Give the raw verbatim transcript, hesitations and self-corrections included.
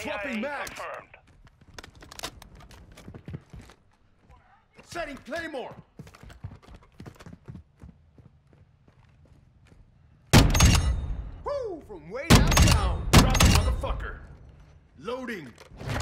Swapping mags. Confirmed. Setting Claymore. Woo! From way downtown. Drop the motherfucker. Loading.